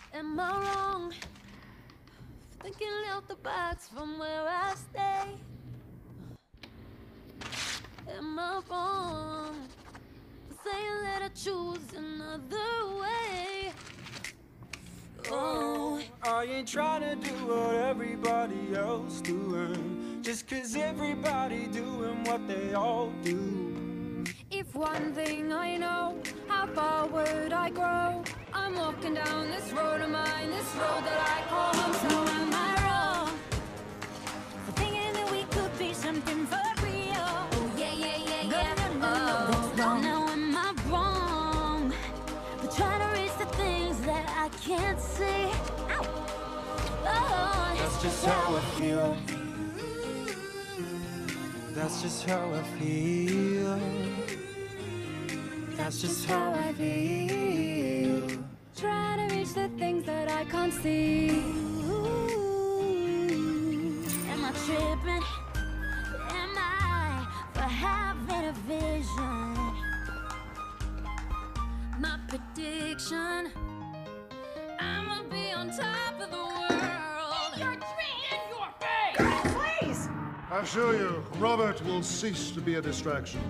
Am I wrong for thinking out the box from where I stay? Am I wrong for saying that I choose another way? Oh, I ain't trying to do what everybody else doing, just 'cause everybody doing what they all do. If one thing I know, how far would I grow? I'm walking down this road of mine, this road that I call home. So am I wrong for thinking that we could be something for real? Oh yeah, yeah, yeah, yeah. No, that's wrong. Now am I wrong for trying to reach the things that I can't see? Ow. Oh, That's just how I feel. That's just how I feel. That's just how I feel. try to reach the things that I can't see. Am I tripping? Am I for having a vision? My prediction, I'ma be on top of the world. In your face! Please! I assure you, Robert will cease to be a distraction.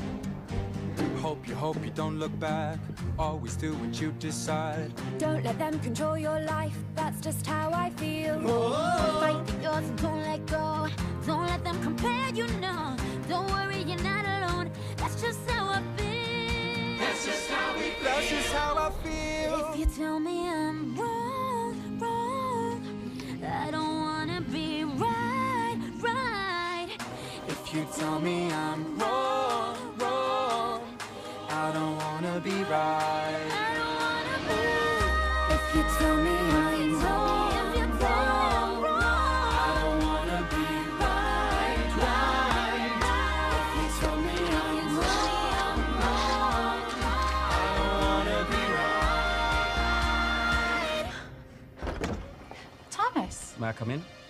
Hope you don't look back. Always do what you decide. Don't let them control your life, that's just how I feel. Fight for yours and don't let go. Don't let them compare you, no. Don't worry, you're not alone. That's just how I feel. That's just how we feel. That's just how I feel. If you tell me I'm wrong, wrong, I don't wanna be right, right. If you tell me I'm wrong, wrong, I don't wanna be right. I don't wanna be right. If you tell me I'm wrong, if you tell me I'm wrong, I don't wanna be right, right. If you tell me I'm wrong, I don't wanna be right. Thomas. May I come in?